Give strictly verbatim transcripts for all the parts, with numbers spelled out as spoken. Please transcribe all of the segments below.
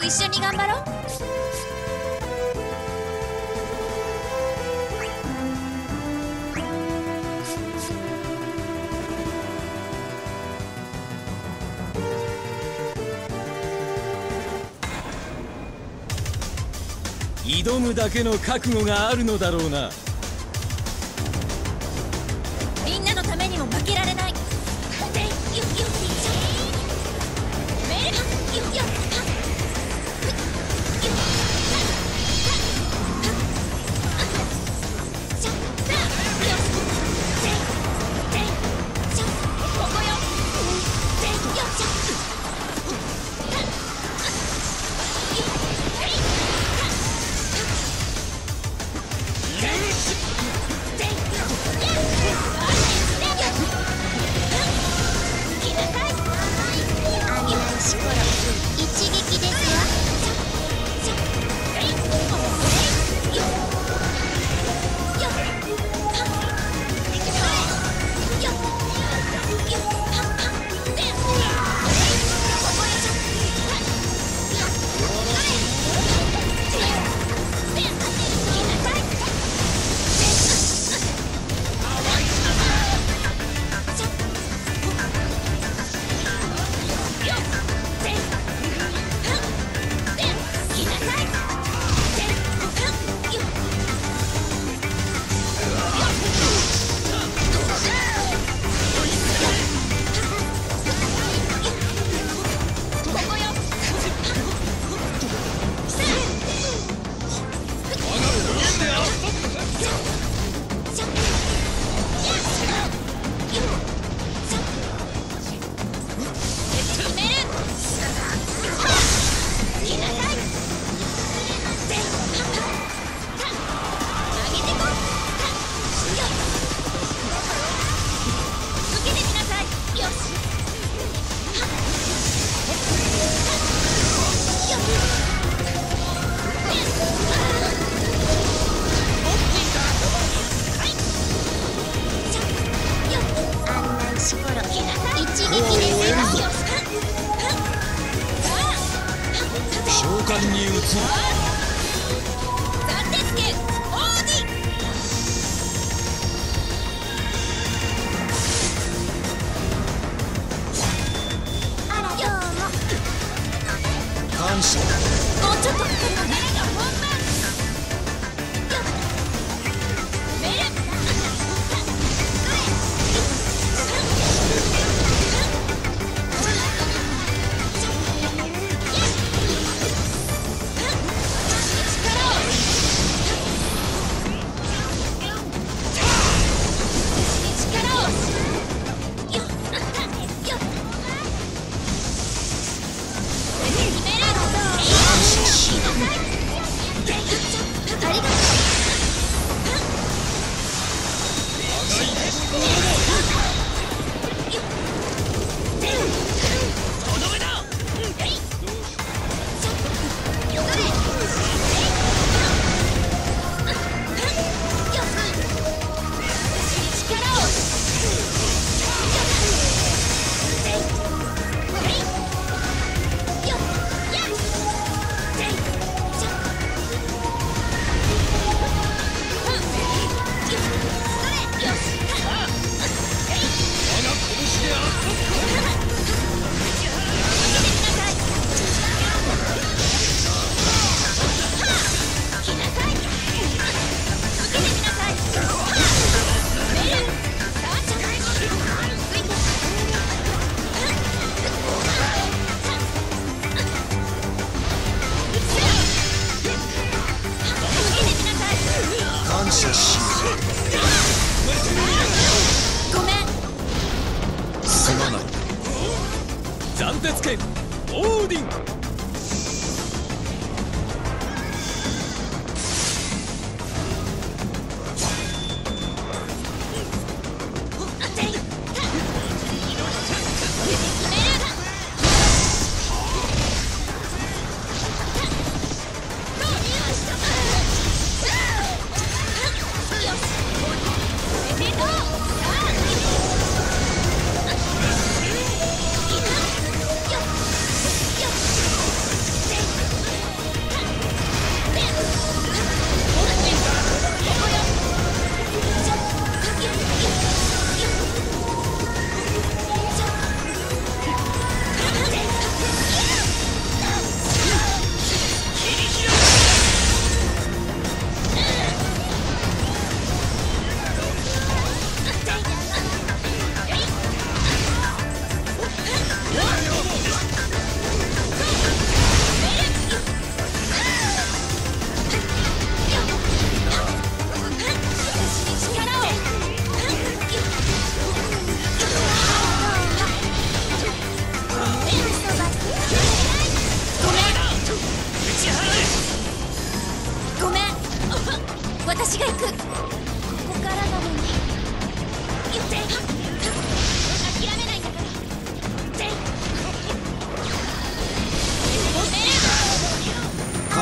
一緒に頑張ろう。 挑むだけの覚悟があるのだろうな。 みんなのためにも負けられない。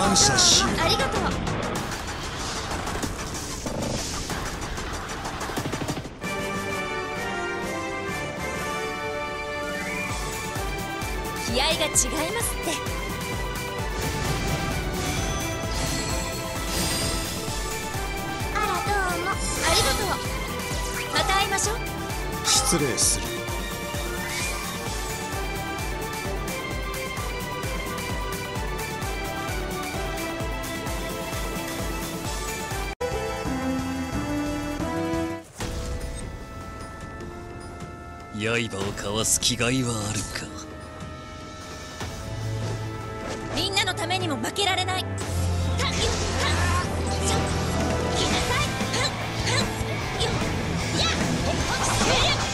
感謝しよう。 ありがとう。気合が違いますって。あらどうも。ありがとう。また会いましょう。 失礼する。 刃をかわす気概はあるか。 みんなのためにも負けられない。たよたちょ来なさい。はっよやっえっ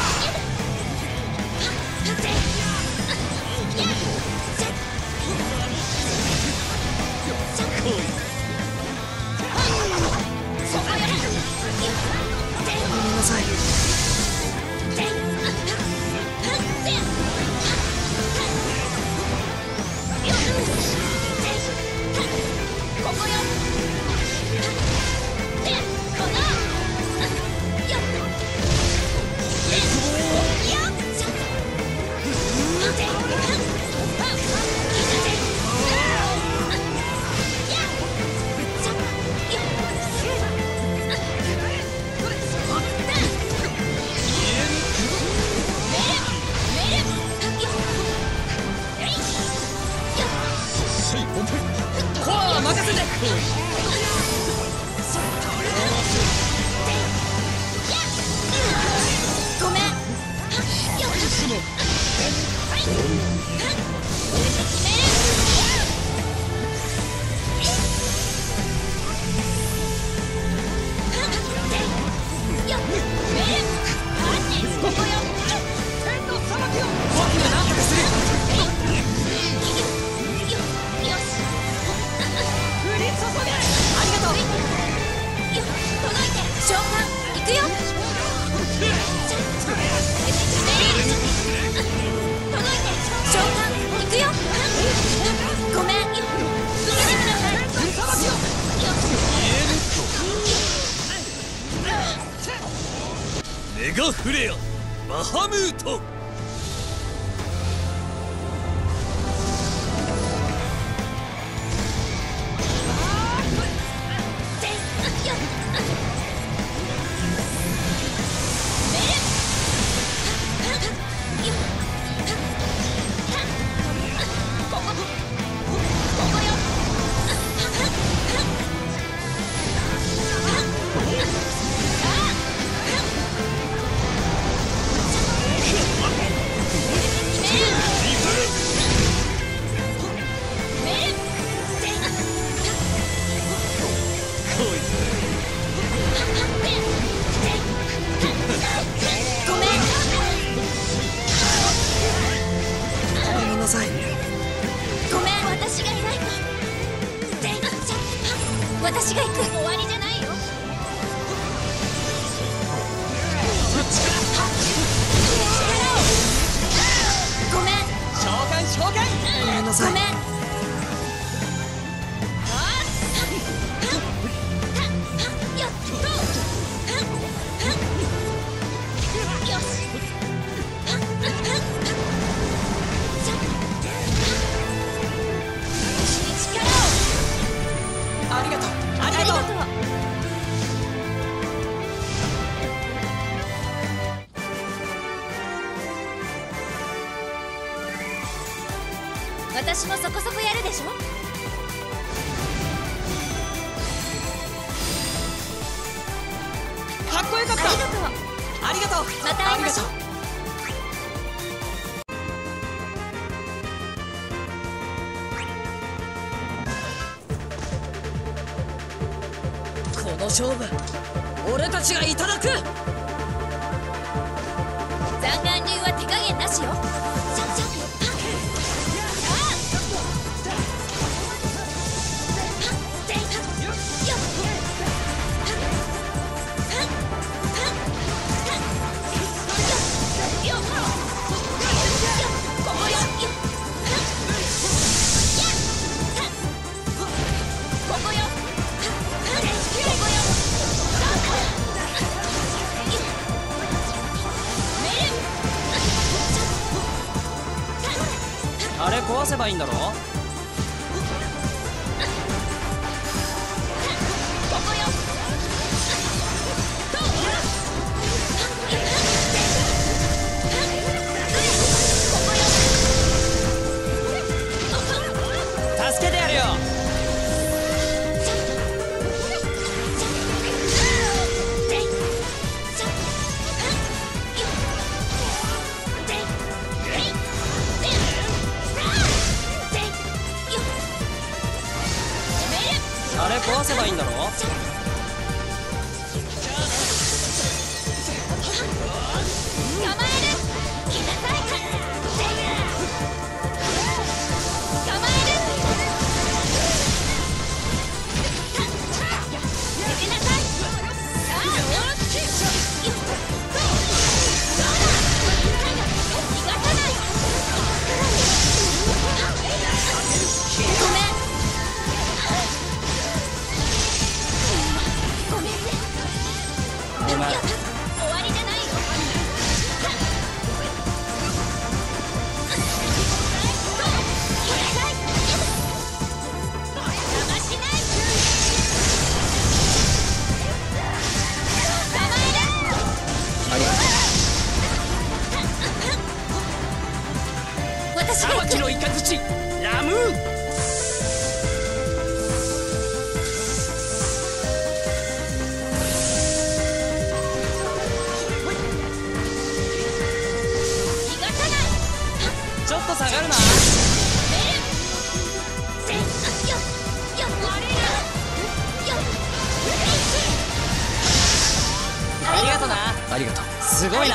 メガフレアバハムート。 私が行く。終わりじゃないよ。ごめん。 召喚召喚。 ごめんなさい。ごめん。よし。 ありがとう。ありがとう。 私もそこそこやるでしょ。 かっこよかった。 ありがとう。 ありがとう。 また会いましょう。 この勝負俺たちがいただく。 残眼流は手加減なしよ。 ばいいんだろ。ここよ。 助けてやるよ。あれ壊せばいいんだろ。 私が行く。 のイカズチラムーン。ちょっと下がるな。ありがとな。 ありがとう。 すごいな。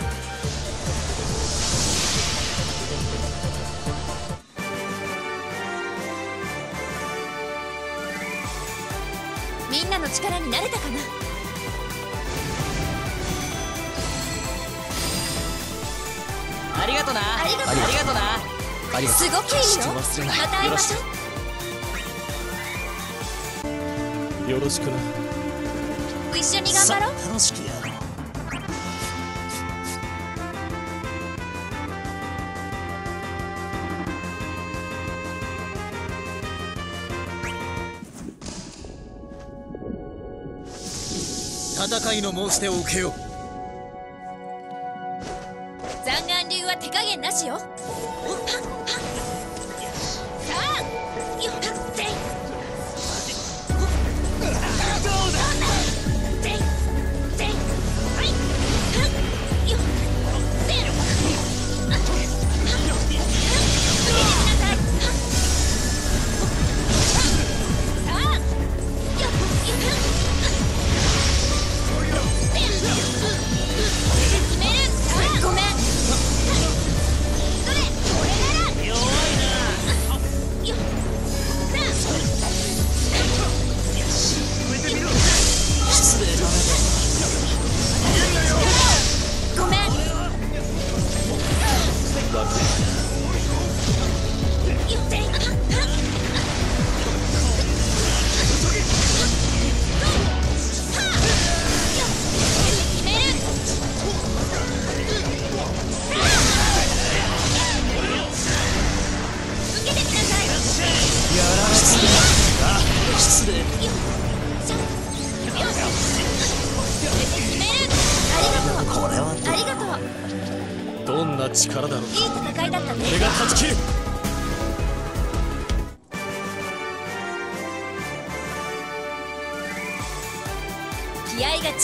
みんなの力になれたかな。 ありがとな。 ありがとうありがとな。 ありがとう。 すごくいいよ。 決して忘れない。 また会いましょう。 よろしくな。 一緒に頑張ろう。 さあ楽しくやろう。 戦いの申し出を受けよう。 残眼流は手加減なしよ。さあ、よっぜい。どうだ。ぜいぜい。はい。よっぜい。さあ、よっよっ。ごめん。それ、これなら。弱いな。よっ。 失礼だね。 ごめん。よっぜい。 失礼。これはありがとう。 どんな力だろう。 いい戦いだったね。 俺が断ち切る。 気合が違いますって。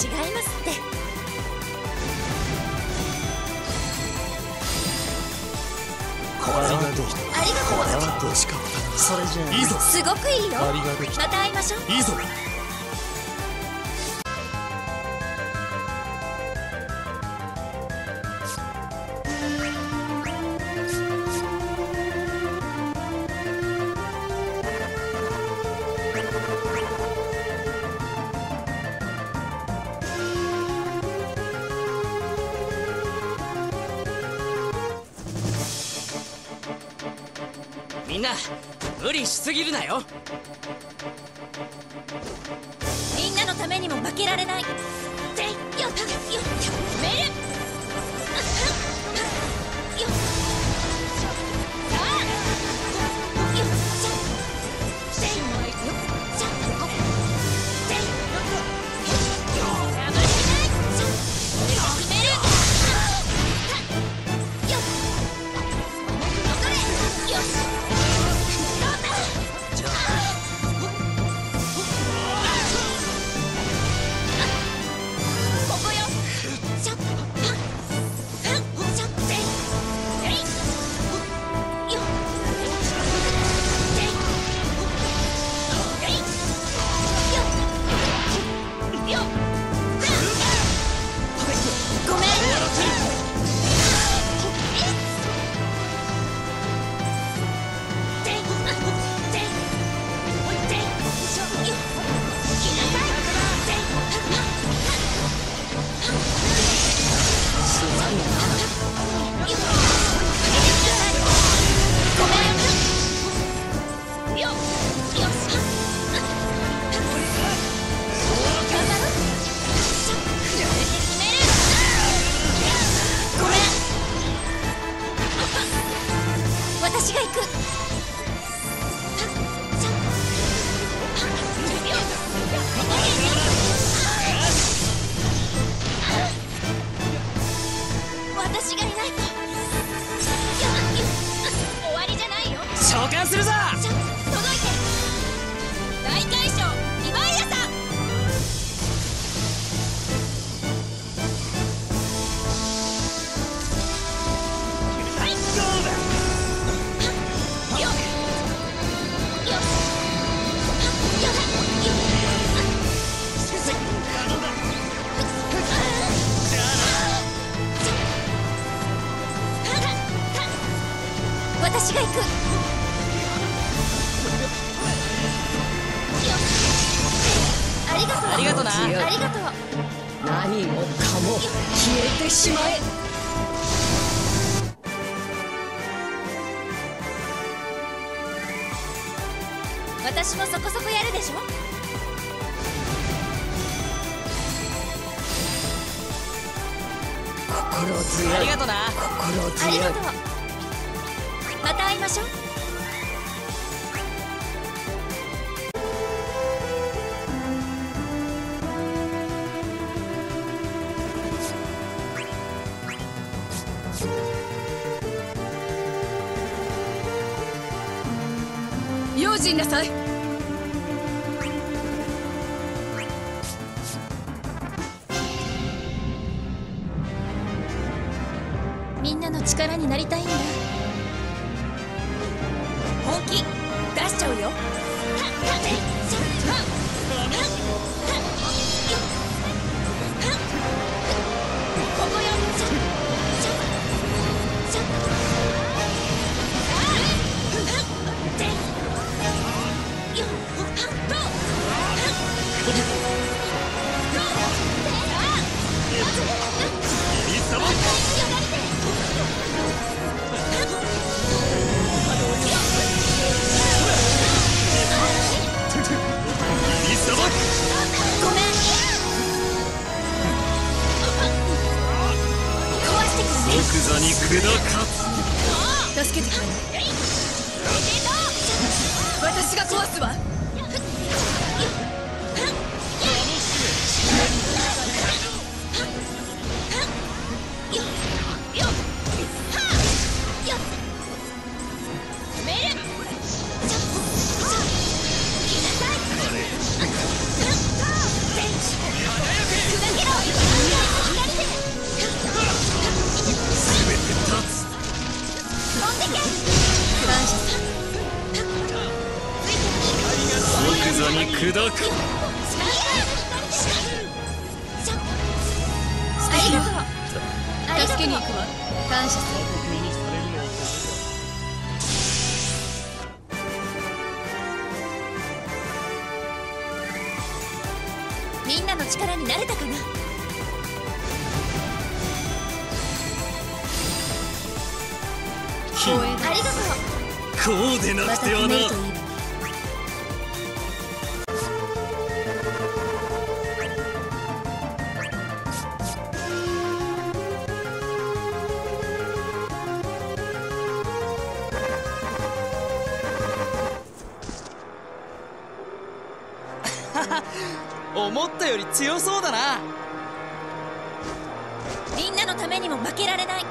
これはどう。 ありがとう。 これはどうしかった。それじゃあいいぞ。 すごくいいよ。 ありがとう。 また会いましょう。 いいぞ。 みんな無理しすぎるなよ。 みんなのためにも負けられない。ぜいよたよよめる。よさあありがとう。 何もかも消えてしまえ。 私もそこそこやるでしょ。 心強い。 ありがとな。 心あ強い。 りがとう。また会いましょう。 用心なさい。 みんなの力になりたいんだ。 本気出しちゃうよ。 ごめん。壊してくるね。 即座に砕か助けてくれない。私が壊すわ。 即座に砕く。 ありがとう。 助けに行くわ。感謝する。 みんなの力になれたかな。 光栄だ。 ありがとう。 こうでなまたくてはな。 決めるといいわ。 思ったより強そうだな。 みんなのためにも負けられない。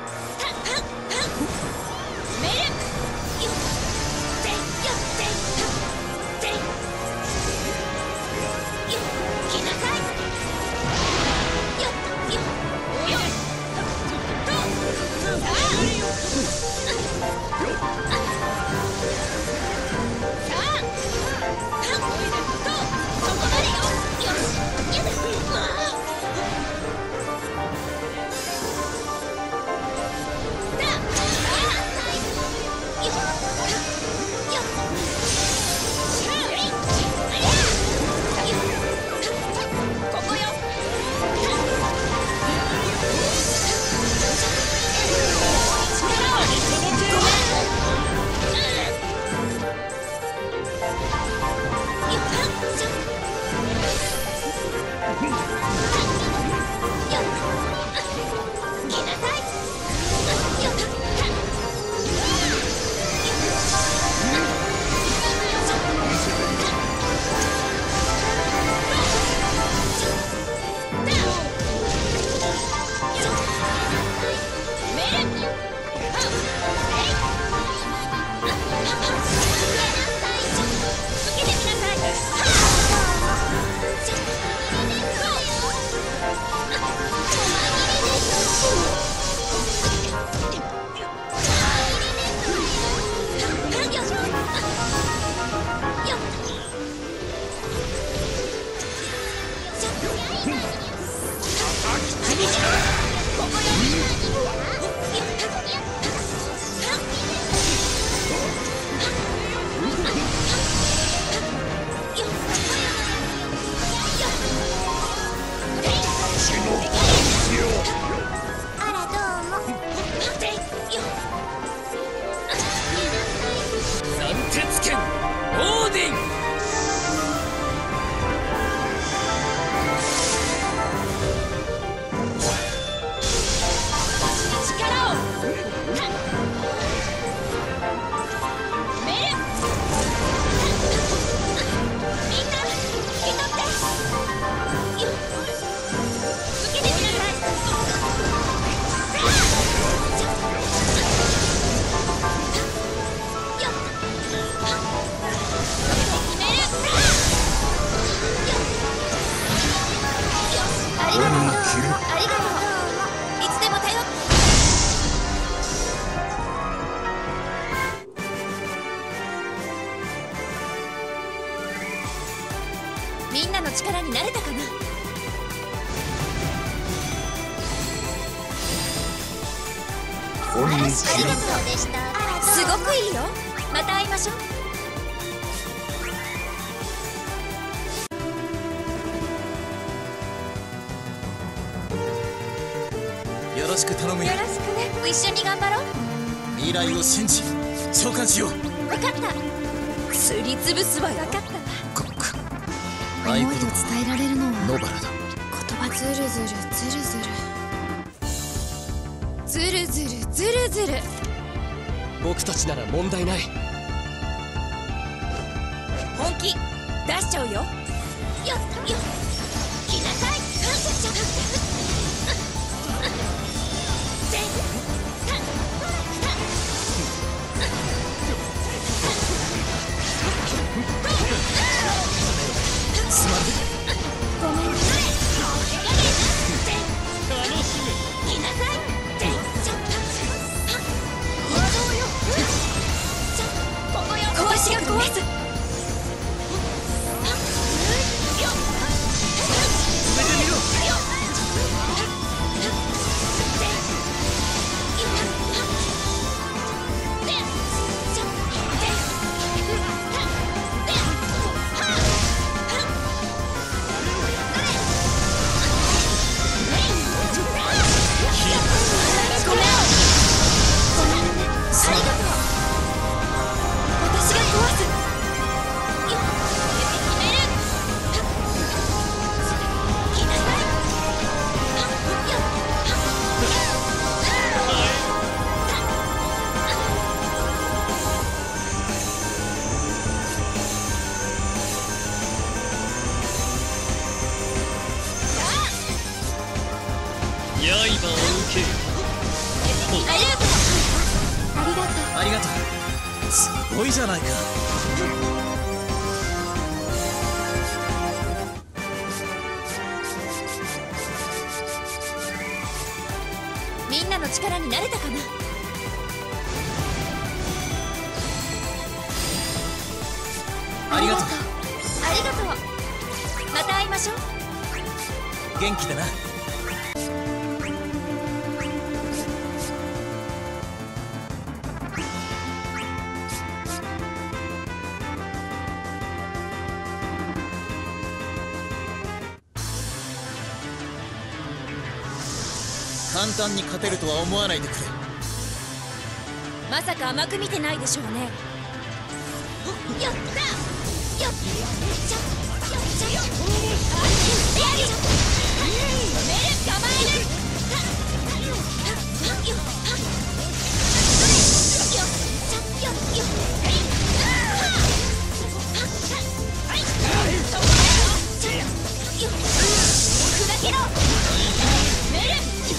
みんなの力になれたかな。 こんにちは。 ありがとうでした。すごくいいよ。また会いましょう。 よろしく頼むよ。 よろしくね。一緒に頑張ろう。 未来を信じ召喚しよう。 分かった。すりつぶすわよ。分かったわ。 こっか思いを伝えられるのは野原だ。 言葉ずるずるずるずるずるずるずるずる。 僕たちなら問題ない。 本気出しちゃうよ。よっよっ来なさい。 すまん。 ごめんなさい。来なさい。拳が壊す。 刃を受ける。 ありがとう。すごいじゃないか。 みんなの力になれたかな。 ありがとう。 ありがとう。また会いましょう。 元気だな。簡単に勝てるとは思わないでくれ。 まさか甘く見てないでしょうね。やったよっちゃよっちゃよっやるよ止める捕まえるよっよっちゃよっよっはいそこだよよっ砕けろめる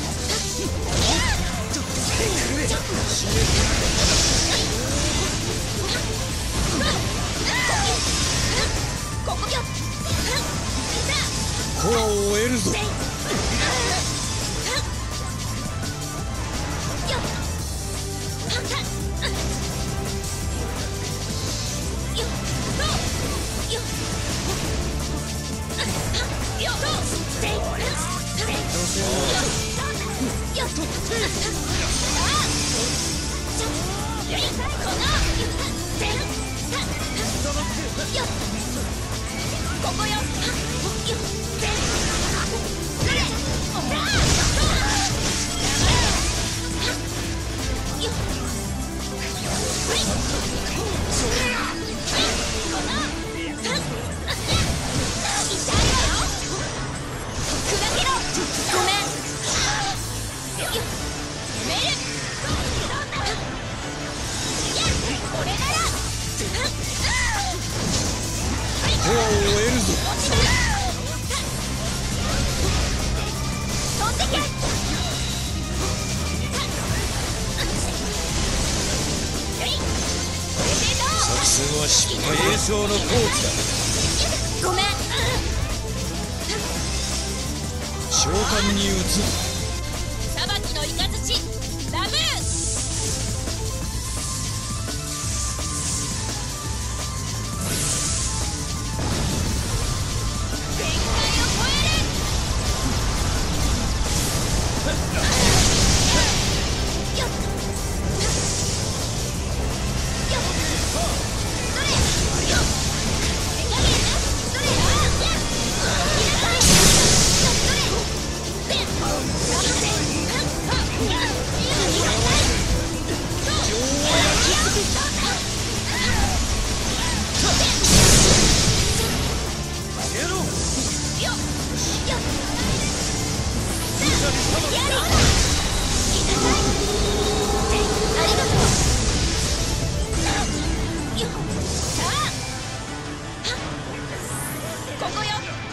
コアを終えるぞ。 ここよ。 コアを終えるぞ。 飛んでけ。 作戦は失敗。栄翔のコーチだ。 ごめん。 召喚に移る。 裁きのイカズチラブー。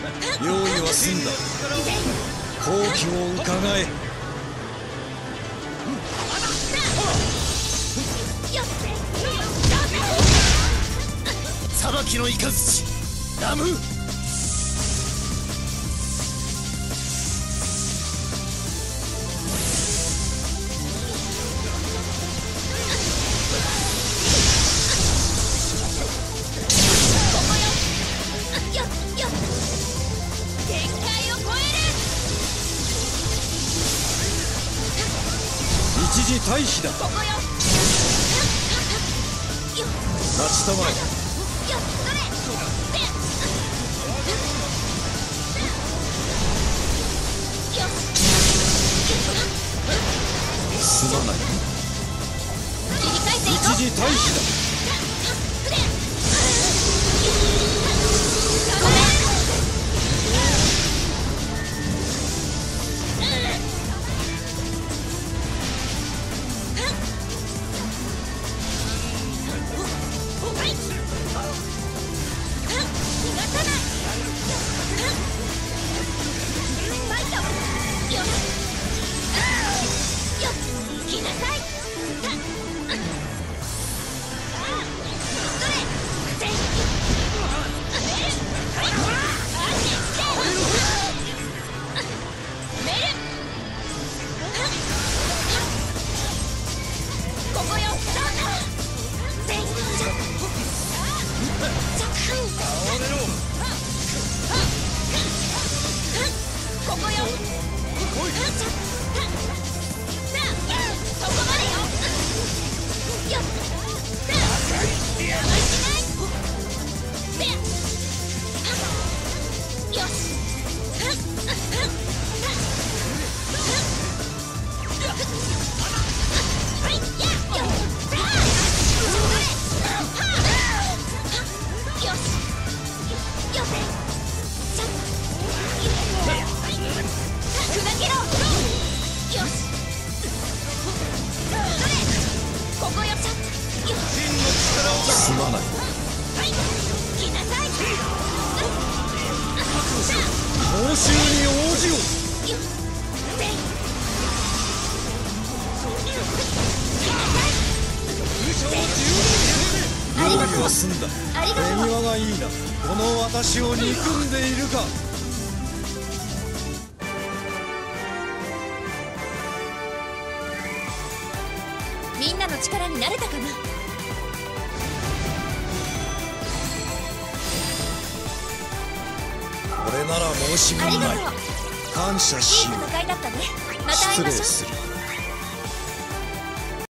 用意は済んだ。好機を伺え。裁きの雷ラム。一時退避だ。立ちたまえ。すまない。一時退避だ。すまない。報酬に応じよ。用意は済んだ。手際がいいな。この私を憎んでいるか。 みんなの力になれたかな。 これなら申し分ない。感謝しよう。 いい戦いだったね。また会いましょう。 失礼する。